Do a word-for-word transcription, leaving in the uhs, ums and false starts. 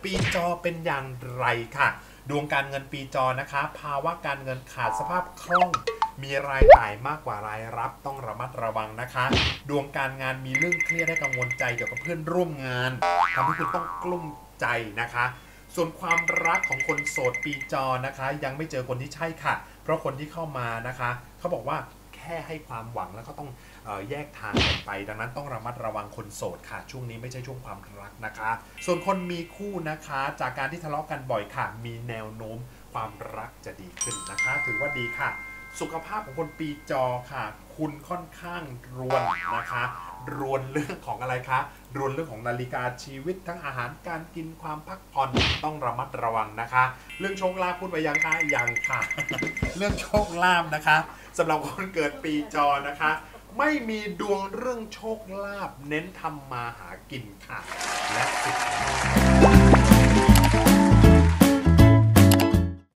ปีจอเป็นอย่างไรค่ะดวงการเงินปีจอนะคะภาวะการเงินขาดสภาพคล่องมีรายจ่ายมากกว่ารายรับต้องระมัดระวังนะคะดวงการงานมีเรื่องเครียดให้กังวลใจเกี่ยวกับเพื่อนร่วมงานทำให้คุณต้องกลุ้มใจนะคะส่วนความรักของคนโสดปีจอนะคะยังไม่เจอคนที่ใช่ค่ะเพราะคนที่เข้ามานะคะเขาบอกว่าแค่ให้ความหวังแล้วก็ต้องเอ่อแยกทางกันไปดังนั้นต้องระมัดระวังคนโสดค่ะช่วงนี้ไม่ใช่ช่วงความรักนะคะส่วนคนมีคู่นะคะจากการที่ทะเลาะกันบ่อยค่ะมีแนวโน้มความรักจะดีขึ้นนะคะถือว่าดีค่ะสุขภาพของคนปีจอค่ะคุณค่อนข้างรวนนะคะรวนเรื่องของอะไรคะรวนเรื่องของนาฬิกาชีวิตทั้งอาหารการกินความพักผ่อนต้องระมัดระวังนะคะเรื่องโชคลาภพูดไปยังคะยังค่ะ เรื่องโชคลาภนะคะสำหรับคนเกิดปีจอนะคะไม่มีดวงเรื่องโชคลาภเน้นทำมาหากินค่ะและสุดท้าย